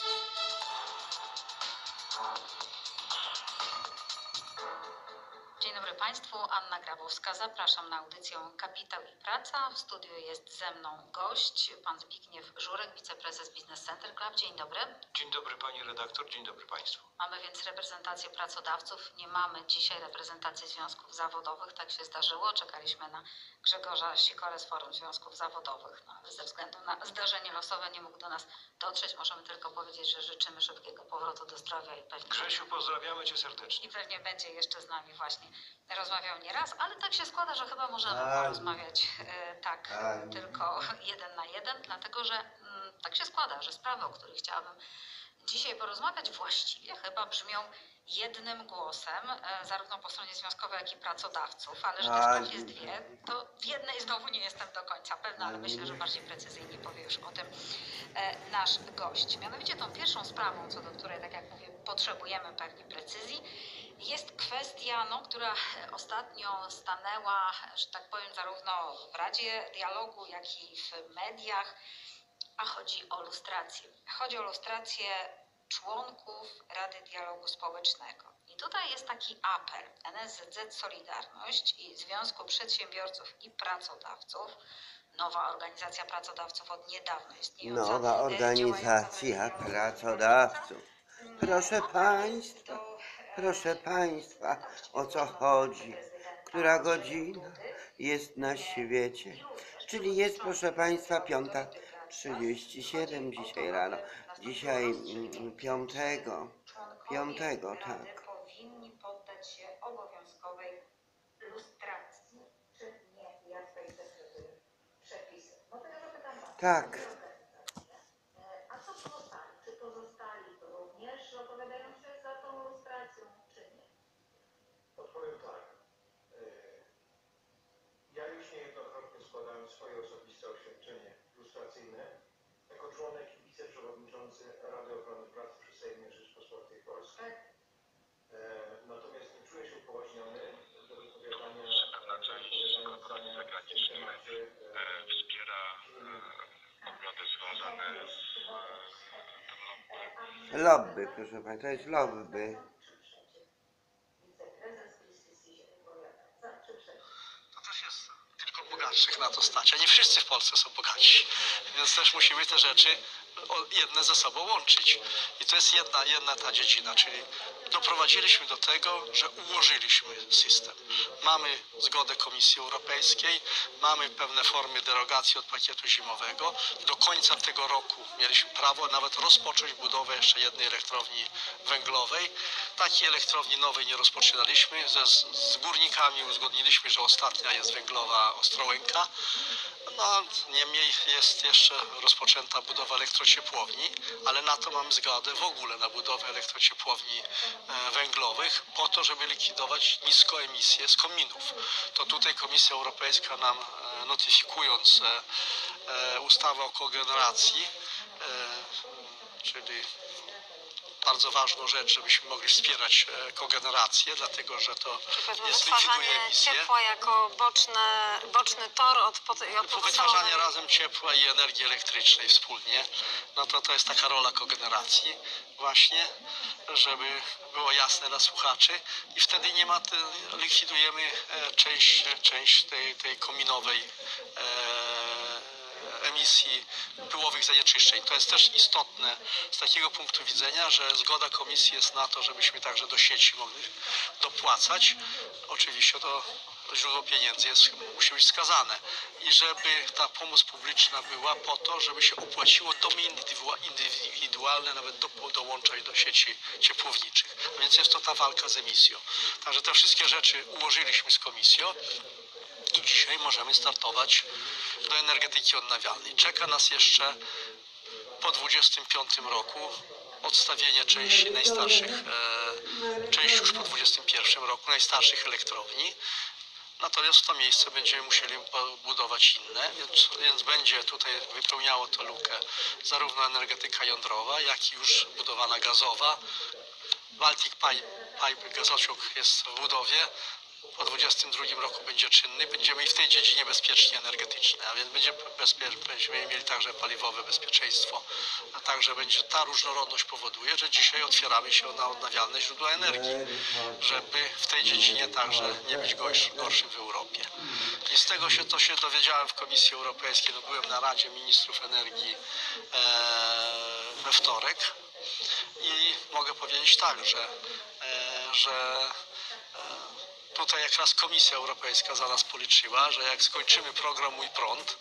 Dzień dobry Państwu, Anna Grabowska. Zapraszam na audycję Kapitał i Praca. W studiu jest ze mną gość, pan Zbigniew Żurek, wiceprezes Business Center Club. Dzień dobry. Dzień dobry pani redaktor, dzień dobry państwu. Mamy więc reprezentację pracodawców. Nie mamy dzisiaj reprezentacji związków zawodowych. Tak się zdarzyło. Czekaliśmy na Grzegorza Sikorę z Forum Związków Zawodowych. No, ale ze względu na zdarzenie losowe nie mógł do nas dotrzeć. Możemy tylko powiedzieć, że życzymy szybkiego powrotu do zdrowia i pewnie... Grzesiu, pozdrawiamy cię serdecznie. I pewnie będzie jeszcze z nami właśnie rozmawiał nie raz, ale tak się składa, że chyba możemy Aj. porozmawiać e, tak Aj. tylko jeden na jeden, dlatego że mm, tak się składa, że sprawy, o których chciałabym dzisiaj porozmawiać, właściwie chyba brzmią jednym głosem, e, zarówno po stronie związkowej, jak i pracodawców, ale że tych Aj. spraw jest dwie, to w jednej znowu nie jestem do końca pewna, ale myślę, że bardziej precyzyjnie powie już o tym e, nasz gość. Mianowicie tą pierwszą sprawą, co do której, tak jak mówię, potrzebujemy pewnie precyzji, jest kwestia, no, która ostatnio stanęła, że tak powiem, zarówno w Radzie Dialogu, jak i w mediach, a chodzi o lustrację. Chodzi o lustrację członków Rady Dialogu Społecznego. I tutaj jest taki apel N S Z Z Solidarność i Związku Przedsiębiorców i Pracodawców, nowa organizacja pracodawców od niedawna istniejąca. Nowa organizacja pracodawców. Proszę państwa, proszę państwa, o co chodzi? Która godzina jest na świecie? Czyli jest, proszę państwa, piąta trzydzieści siedem dzisiaj rano. Dzisiaj mm, piątego, piątego, tak. Powinni poddać się obowiązkowej lustracji, czy nie? Jak tutaj interpretuję przepisy? No to ja zapytam was. Tak. A co pozostali? Czy pozostali to również opowiadają się za tą lustracją, czy nie? Odpowiem tak. Ja już niejednokrotnie składałem swoje osobiste oświadczenie lustracyjne jako członek i wiceprzewodniczący Rady Ochrony Pracy przy Sejmie Rzeczypospolitej Polskiej. Natomiast nie czuję się upoważniony do wypowiadania zdania w tym temacie. Wspiera podmioty związane z Lobby, proszę państwa, to jest lobby. To też jest tylko bogatszych na to stać, a nie wszyscy w Polsce są bogaci. Więc też musimy te rzeczy jedne ze sobą łączyć. I to jest jedna, jedna ta dziedzina, czyli doprowadziliśmy do tego, że ułożyliśmy system. Mamy zgodę Komisji Europejskiej, mamy pewne formy derogacji od pakietu zimowego. Do końca tego roku mieliśmy prawo nawet rozpocząć budowę jeszcze jednej elektrowni węglowej. Takiej elektrowni nowej nie rozpoczynaliśmy. Ze, z górnikami uzgodniliśmy, że ostatnia jest węglowa Ostrołęka. No, niemniej jest jeszcze rozpoczęta budowa elektrociepłowni, ale na to mamy zgodę w ogóle na budowę elektrociepłowni e, węglowych po to, żeby likwidować niskoemisję z kominów. To tutaj Komisja Europejska nam e, notyfikując e, e, ustawę o kogeneracji, e, czyli bardzo ważną rzecz, żebyśmy mogli wspierać kogenerację, dlatego że to jest likwiduje emisję. Ciepła jako boczne, boczny tor od, pod, od Wytwarzanie razem ciepła i energii elektrycznej wspólnie, no to to jest taka rola kogeneracji właśnie, żeby było jasne dla słuchaczy i wtedy nie ma, likwidujemy część, część tej, tej kominowej e, emisji pyłowych zanieczyszczeń. To jest też istotne z takiego punktu widzenia, że zgoda Komisji jest na to, żebyśmy także do sieci mogli dopłacać. Oczywiście to źródło pieniędzy jest, musi być wskazane i żeby ta pomoc publiczna była po to, żeby się opłaciło domy indywidualne nawet do, dołączać do sieci ciepłowniczych. A więc jest to ta walka z emisją. Także te wszystkie rzeczy ułożyliśmy z Komisją. I dzisiaj możemy startować do energetyki odnawialnej. Czeka nas jeszcze po dwudziestym piątym roku odstawienie części najstarszych, e, części już po dwudziestym pierwszym roku najstarszych elektrowni. Natomiast w to miejsce będziemy musieli budować inne, więc, więc będzie tutaj wypełniało to lukę zarówno energetyka jądrowa, jak i już budowana gazowa. Baltic Pipe, Pipe gazociąg jest w budowie. Po dwudziestym drugim roku będzie czynny, będziemy i w tej dziedzinie bezpieczni energetycznie, a więc będzie bezpie, będziemy mieli także paliwowe bezpieczeństwo. A także będzie ta różnorodność powoduje, że dzisiaj otwieramy się na odnawialne źródła energii, żeby w tej dziedzinie także nie być gorszy, gorszym w Europie. I z tego się to się dowiedziałem w Komisji Europejskiej, no byłem na Radzie Ministrów Energii e, we wtorek i mogę powiedzieć tak, że, e, że e, tutaj jak raz Komisja Europejska za nas policzyła, że jak skończymy program Mój Prąd,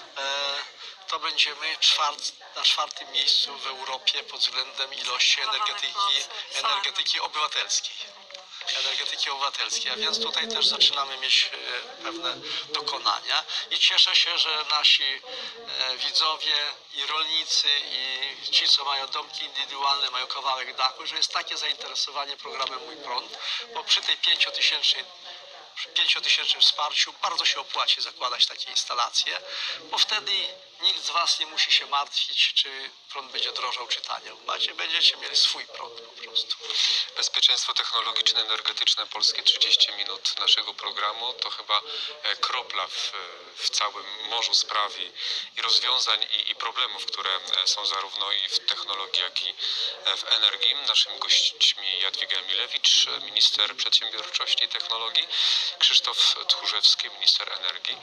to będziemy czwart, na czwartym miejscu w Europie pod względem ilości energetyki, energetyki obywatelskiej. energetyki obywatelskiej, a więc tutaj też zaczynamy mieć pewne dokonania i cieszę się, że nasi widzowie i rolnicy i ci, co mają domki indywidualne, mają kawałek dachu, że jest takie zainteresowanie programem Mój Prąd, bo przy tej pięciotysięcznej przy pięciotysięcznym wsparciu bardzo się opłaci zakładać takie instalacje, bo wtedy nikt z Was nie musi się martwić, czy prąd będzie drożał, czy taniał. Macie, będziecie mieli swój prąd po prostu. Bezpieczeństwo technologiczne, energetyczne, polskie trzydzieści minut naszego programu to chyba kropla w, w całym morzu spraw i, i rozwiązań i, i problemów, które są zarówno i w technologii, jak i w energii. Naszymi gośćmi Jadwiga Emilewicz, minister przedsiębiorczości i technologii, Krzysztof Tchórzewski, minister energii.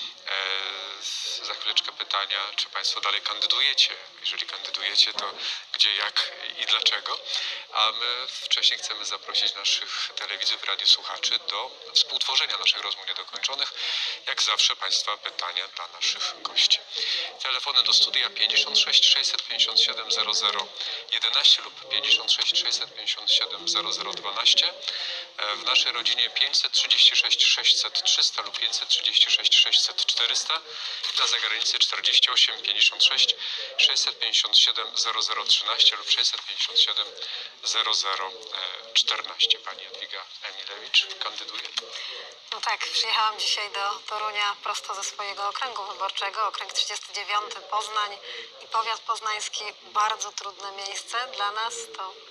E, za chwileczkę pytania, czy Państwo dalej kandydujecie? Jeżeli kandydujecie, to gdzie, jak i dlaczego? A my wcześniej chcemy zaprosić naszych telewidzów i radiosłuchaczy do współtworzenia naszych rozmów niedokończonych. Jak zawsze Państwa pytania dla naszych gości. Telefony do studia pięćdziesiąt sześć sześćset pięćdziesiąt siedem zero zero jedenaście lub pięćdziesiąt sześć sześćset pięćdziesiąt siedem zero zero dwanaście. W naszej rodzinie pięćset trzydzieści sześć sześćset trzysta lub pięćset trzydzieści sześć sześćset czterysta. Dla zagranicy czterdzieści osiem pięćdziesiąt sześć sześćset pięćdziesiąt siedem zero zero trzynaście lub sześćset pięćdziesiąt siedem zero zero czternaście. Pani Jadwiga Emilewicz kandyduje? No tak, przyjechałam dzisiaj do Torunia prosto ze swojego okręgu wyborczego, okręg trzydziesty dziewiąty, Poznań i powiat poznański. Bardzo trudne miejsce dla nas, to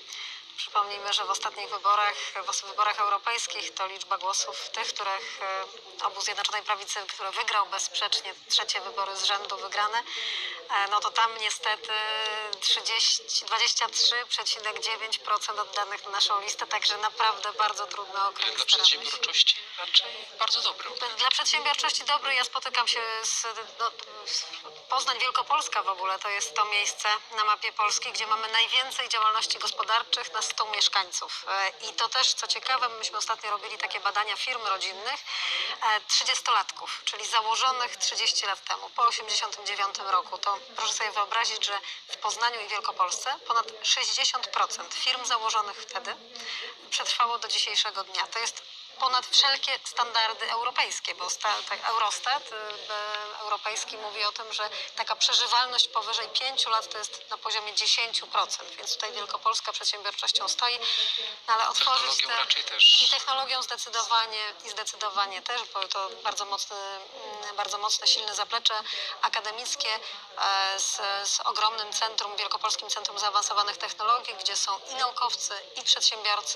Przypomnijmy, że w ostatnich wyborach, w wyborach europejskich to liczba głosów tych, których e, obóz Zjednoczonej Prawicy, który wygrał bezsprzecznie trzecie wybory z rzędu wygrane, e, no to tam niestety trzydzieści, dwadzieścia trzy przecinek dziewięć procent oddanych na naszą listę, także naprawdę bardzo trudny okręg. Dla przedsiębiorczości raczej bardzo dobry. Dla przedsiębiorczości dobry. Ja spotykam się z no, Poznań, Wielkopolska w ogóle to jest to miejsce na mapie Polski, gdzie mamy najwięcej działalności gospodarczych na stu mieszkańców. I to też, co ciekawe, myśmy ostatnio robili takie badania firm rodzinnych, trzydziestolatków, czyli założonych trzydzieści lat temu, po osiemdziesiątym dziewiątym roku. To proszę sobie wyobrazić, że w Poznaniu i Wielkopolsce ponad sześćdziesiąt procent firm założonych wtedy przetrwało do dzisiejszego dnia. To jest ponad wszelkie standardy europejskie, bo sta, tak, Eurostat y, y, europejski mówi o tym, że taka przeżywalność powyżej pięciu lat to jest na poziomie dziesięć procent, więc tutaj Wielkopolska przedsiębiorczością stoi, no ale otworzyć Technologią te... raczej też. I technologią zdecydowanie, i zdecydowanie też, bo to bardzo mocne, mm, bardzo mocne, silne zaplecze akademickie e, z, z ogromnym centrum, Wielkopolskim Centrum Zaawansowanych Technologii, gdzie są i naukowcy, i przedsiębiorcy,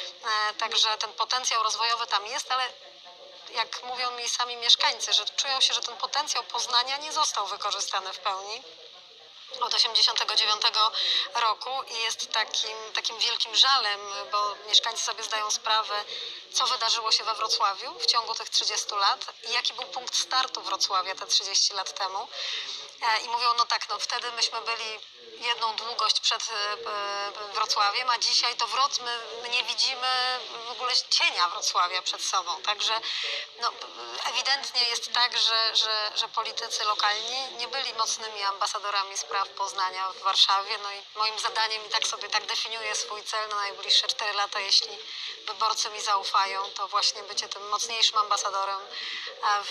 e, także ten potencjał rozwojowy tam jest, ale jak mówią mi sami mieszkańcy, że czują się, że ten potencjał Poznania nie został wykorzystany w pełni od osiemdziesiątego dziewiątego roku i jest takim, takim wielkim żalem, bo mieszkańcy sobie zdają sprawę, co wydarzyło się we Wrocławiu w ciągu tych trzydziestu lat i jaki był punkt startu Wrocławia te trzydzieści lat temu. I mówią, no tak, no wtedy myśmy byli jedną długość przed Wrocławiem, a dzisiaj to Wroc, my, my nie widzimy w ogóle cienia Wrocławia przed sobą. Także no, ewidentnie jest tak, że, że, że politycy lokalni nie byli mocnymi ambasadorami spraw Poznania w Warszawie. No i moim zadaniem, i tak sobie tak definiuję swój cel na najbliższe cztery lata, jeśli wyborcy mi zaufają, to właśnie bycie tym mocniejszym ambasadorem w,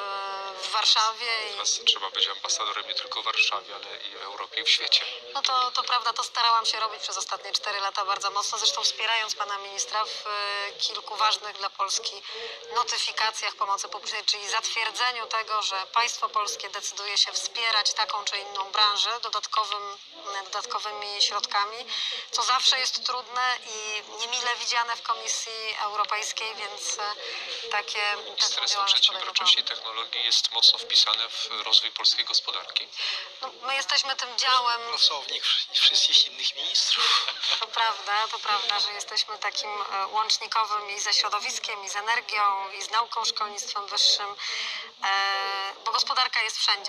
w Warszawie. Teraz trzeba być ambasadorem nie tylko w Warszawie, ale i w Europie, i w świecie. No to, to prawda, to starałam się robić przez ostatnie cztery lata bardzo mocno, zresztą wspierając pana ministra w y, kilku ważnych dla Polski notyfikacjach pomocy publicznej, czyli zatwierdzeniu tego, że państwo polskie decyduje się wspierać taką czy inną branżę dodatkowym, dodatkowymi środkami, co zawsze jest trudne i niemile widziane w Komisji Europejskiej, więc y, takie... Ministerstwo Przedsiębiorczości i Technologii jest mocno wpisane w rozwój polskiej gospodarki. No, my jesteśmy tym działem... Pracownik wszystkich innych ministrów. To prawda, to prawda, że jesteśmy takim e, łącznikowym i ze środowiskiem, i z energią, i z nauką, szkolnictwem wyższym, e, bo gospodarka jest wszędzie.